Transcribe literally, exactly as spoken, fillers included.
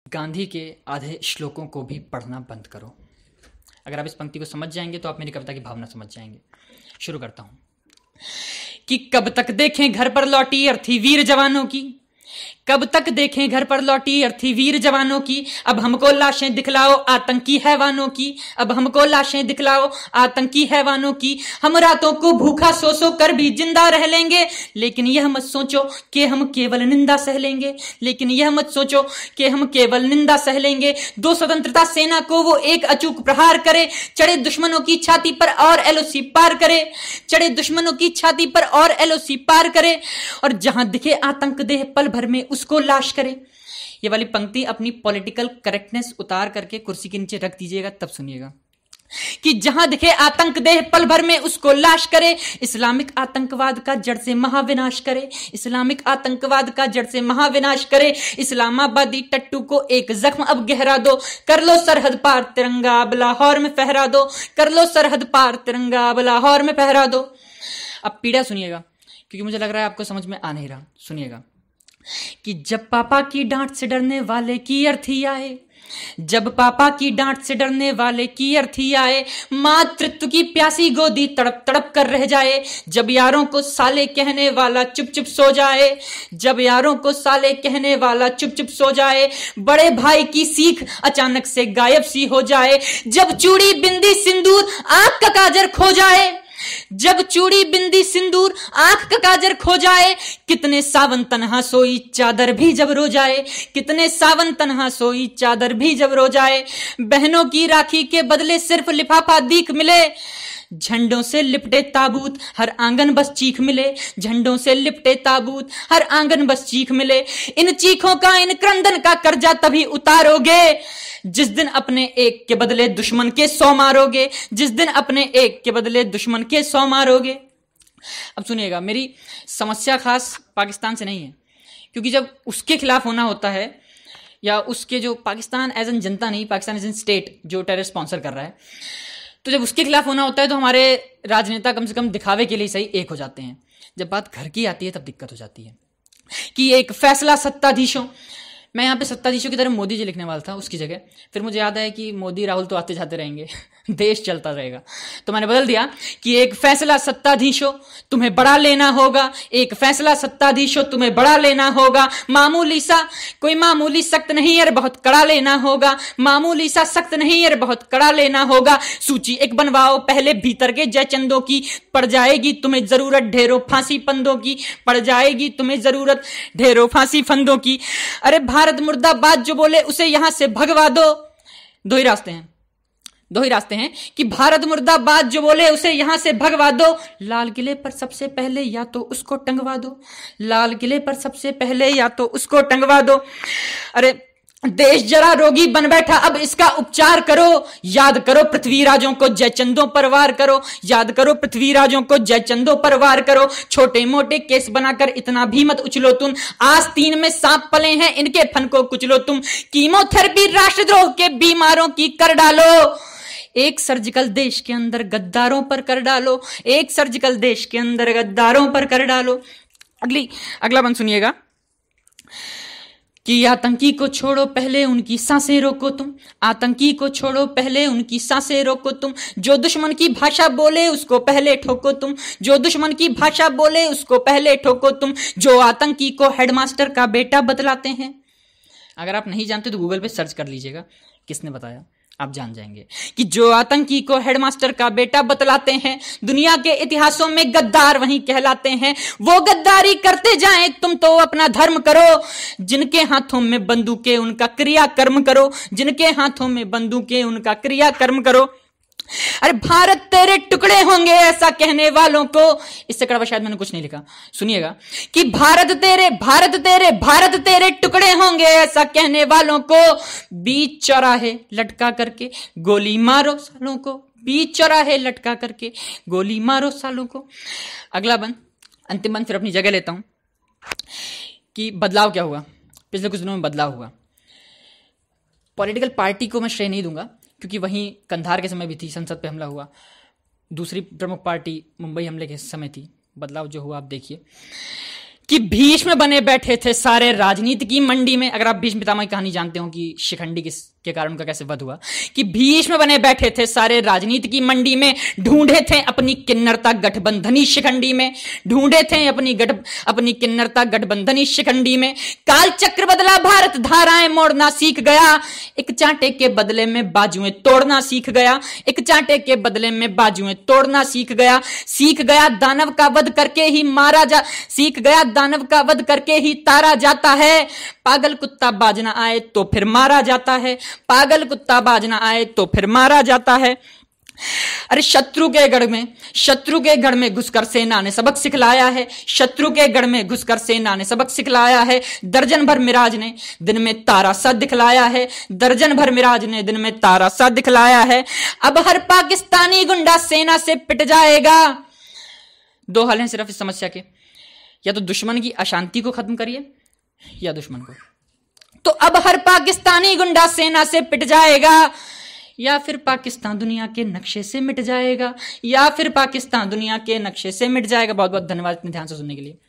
गांधी के आधे श्लोकों को भी पढ़ना बंद करो। अगर आप इस पंक्ति को समझ जाएंगे तो आप मेरी कविता की भावना समझ जाएंगे। शुरू करता हूं कि कब तक देखें घर पर लौटी अर्थी वीर जवानों की, कब तक देखें घर पर लौटी अर्थी वीर जवानों की। अब हमको लाशें दिखलाओ आतंकी हैवानों की, अब हमको लाशें दिखलाओ आतंकी हैवानों की। हम रातों को भूखा सो सो कर भी जिंदा रह लेंगे, लेकिन यह मत सोचो कि हम केवल निंदा सह लेंगे, लेकिन यह मत सोचो कि हम केवल निंदा सह लेंगे। दो स्वतंत्रता सेना को वो एक अचूक प्रहार करे, चढ़े दुश्मनों की छाती पर और एलओसी पार करे, चढ़े दुश्मनों की छाती पर और एलओसी पार करे, और जहां दिखे आतंक देह पल भर में उसको लाश करे। ये वाली पंक्ति अपनी पॉलिटिकल करेक्टनेस उतार करके कुर्सी के नीचे रख दीजिएगा, तब सुनिएगा कि जहां दिखे आतंक देह पल भर में उसको लाश करे, इस्लामिक आतंकवाद का जड़ से महाविनाश करे, इस्लामिक आतंकवाद का जड़ से महाविनाश करे। इस्लामाबादी टट्टू को एक जख्म अब गहरा दो, कर लो सरहद पार तिरंगा अब लाहौर में फहरा दो, कर लो सरहद पार तिरंगा अब लाहौर में फहरा दो। अब पीड़ा सुनिएगा, क्योंकि मुझे लग रहा है आपको समझ में आ नहीं रहा। सुनिएगा कि जब पापा की डांट से डरने वाले की अर्थी आए, जब पापा की डांट से डरने वाले की अर्थी आए, मातृत्व की प्यासी गोदी तड़प तड़प कर रह जाए। जब यारों को साले कहने वाला चुप चुप सो जाए, जब यारों को साले कहने वाला चुप चुप सो जाए, बड़े भाई की सीख अचानक से गायब सी हो जाए। जब चूड़ी बिंदी सिंदूर आंख का काजर खो जाए, जब चूड़ी बिंदी सिंदूर आंख का काजर खो जाए, कितने सावन तन्हा सोई चादर भी जब रो जाए, कितने सावन तन्हा सोई चादर भी जब रो जाए। बहनों की राखी के बदले सिर्फ लिफाफा दीख मिले, झंडों से लिपटे ताबूत हर आंगन बस चीख मिले, झंडों से लिपटे ताबूत हर आंगन बस चीख मिले। इन चीखों का इन क्रंदन का कर्जा तभी उतारोगे जिस दिन अपने एक के बदले दुश्मन के सौ मारोगे, जिस दिन अपने एक के बदले दुश्मन के सौ मारोगे। अब सुनिएगा, मेरी समस्या खास पाकिस्तान से नहीं है, क्योंकि जब उसके खिलाफ होना होता है, या उसके जो पाकिस्तान एज एन जनता नहीं, पाकिस्तान एज एन स्टेट जो टेरर स्पॉन्सर कर रहा है, तो जब उसके खिलाफ होना होता है तो हमारे राजनेता कम से कम दिखावे के लिए सही एक हो जाते हैं। जब बात घर की आती है तब दिक्कत हो जाती है कि एक फैसला सत्ताधीशों, मैं यहाँ पे सत्ताधीशों की तरह मोदी जी लिखने वाला था उसकी जगह, फिर मुझे याद आया कि मोदी राहुल तो आते जाते रहेंगे, देश चलता रहेगा, तो मैंने बदल दिया कि एक फैसला सत्ताधीशों तुम्हें बड़ा लेना होगा, एक फैसला सत्ताधीशों तुम्हें बड़ा लेना होगा। मामूली सा कोई मामूली सख्त नहीं यार बहुत कड़ा लेना होगा, मामूली सा सख्त नहीं यार बहुत कड़ा लेना होगा। सूची एक बनवाओ पहले भीतर के जयचंदों की, पड़ जाएगी तुम्हें जरूरत ढेरों फांसी फंदों की, पड़ जाएगी तुम्हें जरूरत ढेरों फांसी फंदों की। अरे भारत मुर्दाबाद जो बोले उसे यहां से भगवा दो। दो ही रास्ते हैं, दो ही रास्ते हैं कि भारत मुर्दाबाद जो बोले उसे यहां से भगवा दो। लाल किले पर सबसे पहले या तो उसको टंगवा दो, लाल किले पर सबसे पहले या तो उसको टंगवा दो। अरे देश जरा रोगी बन बैठा अब इसका उपचार करो, याद करो पृथ्वीराजों को जयचंदों पर वार करो, याद करो पृथ्वीराजों को जयचंदों पर वार करो। छोटे मोटे केस बनाकर इतना भी मत उछलो तुम, आस्तीन में सांप पले हैं इनके फन को कुचलो तुम। कीमोथेरेपी राष्ट्रद्रोह के बीमारों की कर डालो, एक सर्जिकल देश के अंदर गद्दारों पर कर डालो, एक सर्जिकल देश के अंदर गद्दारों पर कर डालो। अगली अगला बंद सुनिएगा कि आतंकी को छोड़ो पहले उनकी सांसें रोको तुम, आतंकी को छोड़ो पहले उनकी सांसें रोको तुम। जो दुश्मन की भाषा बोले उसको पहले ठोको तुम, जो दुश्मन की भाषा बोले उसको पहले ठोको तुम। जो आतंकी को हेडमास्टर का बेटा बतलाते हैं, अगर आप नहीं जानते तो गूगल पे सर्च कर लीजिएगा किसने बताया, आप जान जाएंगे कि जो आतंकी को हेडमास्टर का बेटा बतलाते हैं, दुनिया के इतिहासों में गद्दार वहीं कहलाते हैं। वो गद्दारी करते जाएं तुम तो अपना धर्म करो, जिनके हाथों में बंदूकें उनका क्रिया कर्म करो, जिनके हाथों में बंदूकें उनका क्रिया कर्म करो। अरे भारत तेरे टुकड़े होंगे ऐसा कहने वालों को, इससे कड़वा शायद मैंने कुछ नहीं लिखा, सुनिएगा कि भारत तेरे भारत तेरे भारत तेरे टुकड़े होंगे ऐसा कहने वालों को, बीच चौराहे लटका करके गोली मारो सालों को, बीच चौराहे लटका करके गोली मारो सालों को। अगला बंद, अंतिम बंद, फिर अपनी जगह लेता हूं कि बदलाव क्या हुआ। पिछले कुछ दिनों में बदलाव हुआ। पॉलिटिकल पार्टी को मैं श्रेय नहीं दूंगा, क्योंकि वहीं कंधार के समय भी थी, संसद पे हमला हुआ। दूसरी प्रमुख पार्टी मुंबई हमले के समय थी। बदलाव जो हुआ आप देखिए कि भीष्म बने बैठे थे सारे राजनीति की मंडी में। अगर आप भीष्म पितामह की कहानी जानते हो कि शिखंडी किस के कारण उनका कैसे वध हुआ, कि भीष्म बने बैठे थे सारे राजनीति की मंडी में, ढूंढे थे अपनी किन्नरता गठबंधनी शिखंडी में, ढूंढे थे अपनी गठ अपनी किन्नरता गठबंधनी शिखंडी में। काल चक्र बदला भारत धाराएं मोड़ना सीख गया, एक चांटे के बदले में बाजुएं तोड़ना सीख गया, एक चांटे के बदले में बाजुएं तोड़ना सीख गया। सीख गया दानव का वध करके ही मारा जा सीख गया दानव का वध करके ही तारा जाता है। पागल कुत्ता बाज ना आए तो फिर मारा जाता है, पागल कुत्ता बाज ना आए तो फिर मारा जाता है। अरे शत्रु के गढ़ में शत्रु के गढ़ में घुसकर सेना ने सबक सिखलाया है, शत्रु के गढ़ में घुसकर सेना ने सबक सिखलाया है। दर्जन भर मिराज ने दिन में तारा सा दिखलाया है, दर्जन भर मिराज ने दिन में तारा सा दिखलाया है। अब हर पाकिस्तानी गुंडा सेना से पिट जाएगा। दो हल हैं सिर्फ इस समस्या के, या तो दुश्मन की अशांति को खत्म करिए या दुश्मन को। तो अब हर पाकिस्तानी गुंडा सेना से पिट जाएगा, या फिर पाकिस्तान दुनिया के नक्शे से मिट जाएगा, या फिर पाकिस्तान दुनिया के नक्शे से मिट जाएगा। बहुत बहुत धन्यवाद इतने ध्यान से सुनने के लिए।